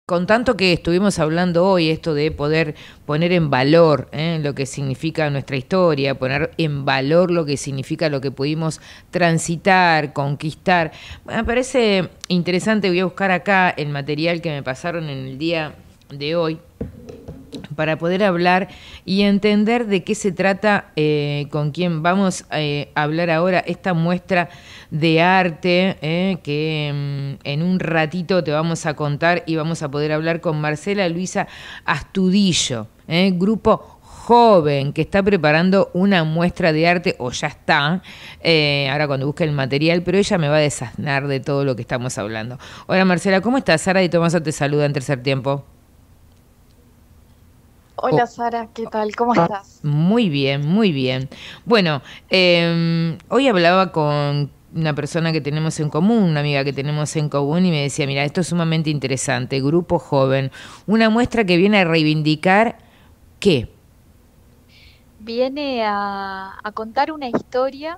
Con tanto que estuvimos hablando hoy, esto de poder poner en valor lo que significa nuestra historia, poner en valor lo que significa lo que pudimos transitar, conquistar. Me parece interesante, voy a buscar acá el material que me pasaron en el día de hoy para poder hablar y entender de qué se trata, con quién vamos a hablar ahora, esta muestra de arte que en un ratito te vamos a contar y vamos a poder hablar con Marcela Luisa Astudillo, grupo joven que está preparando una muestra de arte, o ya está, ahora cuando busque el material, pero ella me va a desasnar de todo lo que estamos hablando. Hola Marcela, ¿cómo estás? Sara y Tomasa te saluda en Tercer Tiempo. Hola Sara, ¿qué tal? ¿Cómo estás? Muy bien, muy bien. Bueno, hoy hablaba con una persona que tenemos en común, una amiga que tenemos en común, y me decía, mira, esto es sumamente interesante, grupo joven, una muestra que viene a reivindicar ¿qué? Viene a contar una historia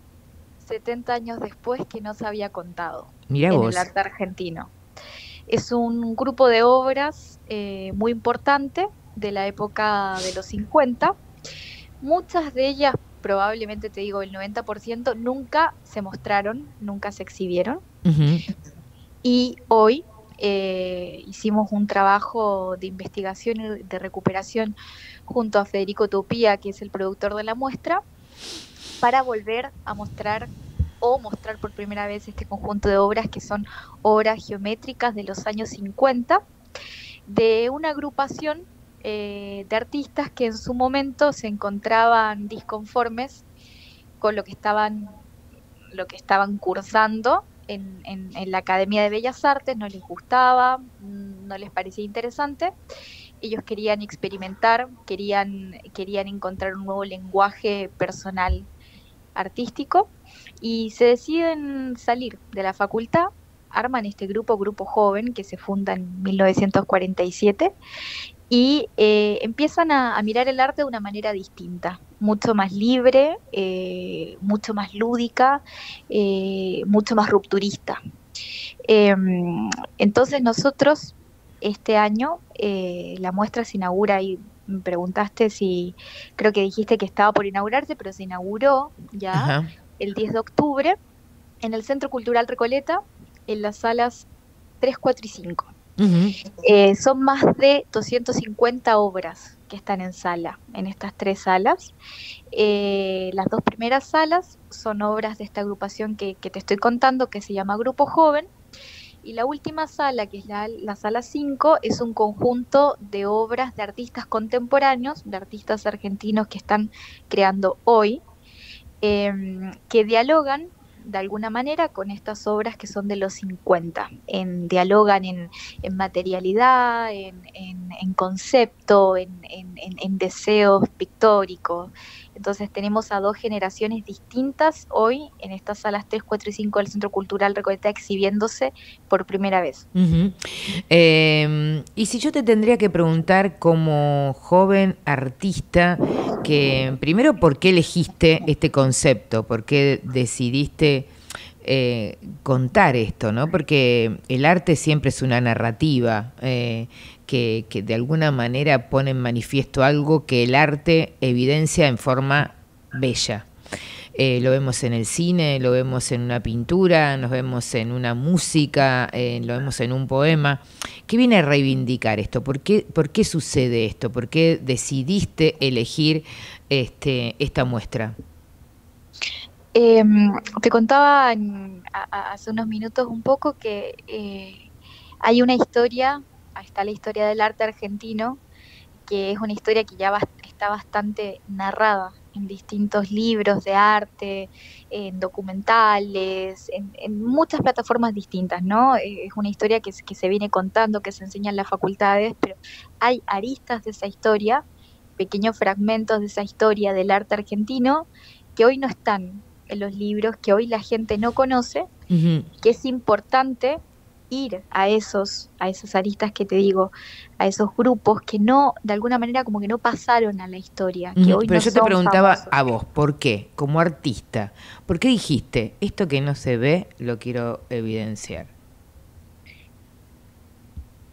70 años después que no se había contado Mira en el vos. arte argentino. Es un grupo de obras muy importante de la época de los 50. Muchas de ellas, probablemente te digo el 90%, nunca se mostraron, nunca se exhibieron. Ujú. Y hoy hicimos un trabajo de investigación y de recuperación junto a Federico Topía, que es el productor de la muestra, para volver a mostrar o mostrar por primera vez este conjunto de obras que son obras geométricas de los años 50 de una agrupación de artistas que en su momento se encontraban disconformes con lo que estaban cursando en la Academia de Bellas Artes, no les gustaba, no les parecía interesante. Ellos querían experimentar, querían encontrar un nuevo lenguaje personal artístico y se deciden salir de la facultad, arman este grupo joven que se funda en 1947 y empiezan a mirar el arte de una manera distinta, mucho más libre, mucho más lúdica, mucho más rupturista. Eh, entonces nosotros este año la muestra se inaugura y me preguntaste si, creo que dijiste que estaba por inaugurarse, pero se inauguró ya Ajá. el 10 de octubre en el Centro Cultural Recoleta, en las salas 3, 4 y 5. Ujú. Son más de 250 obras que están en sala, en estas tres salas. Las dos primeras salas son obras de esta agrupación que te estoy contando, que se llama Grupo Joven, y la última sala, que es la sala 5, es un conjunto de obras de artistas contemporáneos, de artistas argentinos que están creando hoy, que dialogan de alguna manera con estas obras que son de los 50, dialogan en materialidad, en concepto, en deseos pictóricos. Entonces tenemos a dos generaciones distintas hoy en estas salas 3, 4 y 5 del Centro Cultural Recoleta exhibiéndose por primera vez. Ujú. Y si yo te tendría que preguntar como joven artista, que primero, ¿por qué elegiste este concepto? ¿Por qué decidiste contar esto? ¿No? Porque el arte siempre es una narrativa que de alguna manera pone en manifiesto algo que el arte evidencia en forma bella. Lo vemos en el cine, lo vemos en una pintura, nos vemos en una música, lo vemos en un poema. ¿Qué viene a reivindicar esto? Por qué sucede esto? ¿Por qué decidiste elegir esta muestra? Eh, Te contaba hace unos minutos un poco que hay una historia, está la historia del arte argentino, que es una historia que ya está bastante narrada en distintos libros de arte, en documentales, en muchas plataformas distintas, ¿no? Es una historia que se viene contando, que se enseña en las facultades, pero hay aristas de esa historia, pequeños fragmentos de esa historia del arte argentino que hoy no están en los libros, que hoy la gente no conoce, Ujú. que es importante ir a esas aristas que te digo, a esos grupos que no, de alguna manera como que no pasaron a la historia, que Ujú. hoy Pero no yo te son preguntaba famosos. a vos, ¿por qué? Como artista, ¿por qué dijiste, esto que no se ve lo quiero evidenciar?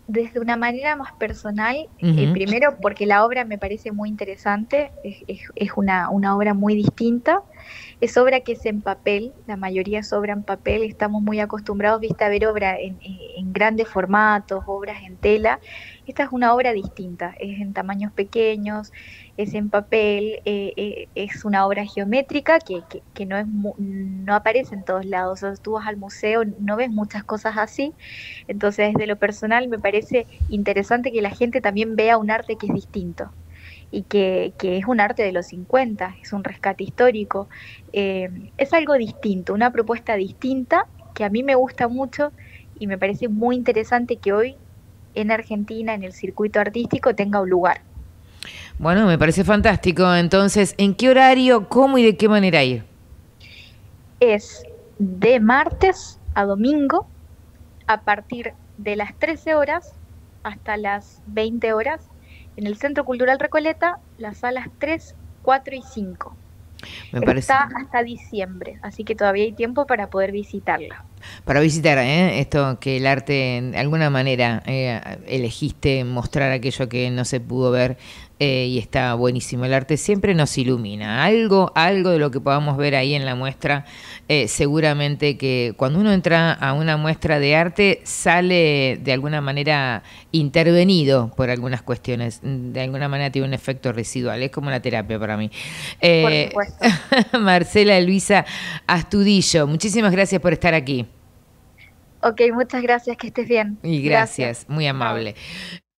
desde una manera más personal, Ujú. primero porque la obra me parece muy interesante, es una obra muy distinta, es obra que es en papel, la mayoría es obra en papel, estamos muy acostumbrados, viste, a ver obra en grandes formatos, obras en tela. Esta es una obra distinta, es en tamaños pequeños, es en papel, es una obra geométrica que no, no aparece en todos lados. O sea, tú vas al museo, no ves muchas cosas así. Entonces, desde lo personal, me parece interesante que la gente también vea un arte que es distinto y que es un arte de los 50, es un rescate histórico, es algo distinto, una propuesta distinta que a mí me gusta mucho y me parece muy interesante que hoy en Argentina, en el circuito artístico, tenga un lugar. Bueno, me parece fantástico. Entonces, ¿en qué horario, cómo y de qué manera ir? Es de martes a domingo a partir de las 13 horas hasta las 20 horas en el Centro Cultural Recoleta, las salas 3, 4 y 5. Me parece. Está hasta diciembre, así que todavía hay tiempo para poder visitarla. Para visitar, esto que el arte, de alguna manera, elegiste mostrar aquello que no se pudo ver y está buenísimo. El arte siempre nos ilumina. Algo de lo que podamos ver ahí en la muestra, seguramente que cuando uno entra a una muestra de arte sale de alguna manera intervenido por algunas cuestiones. De alguna manera tiene un efecto residual. Es como una terapia para mí. Por Eh, supuesto. Marcela Luisa Astudillo, muchísimas gracias por estar aquí. Ok, muchas gracias, que estés bien. Y Gracias. gracias, muy Chao. amable.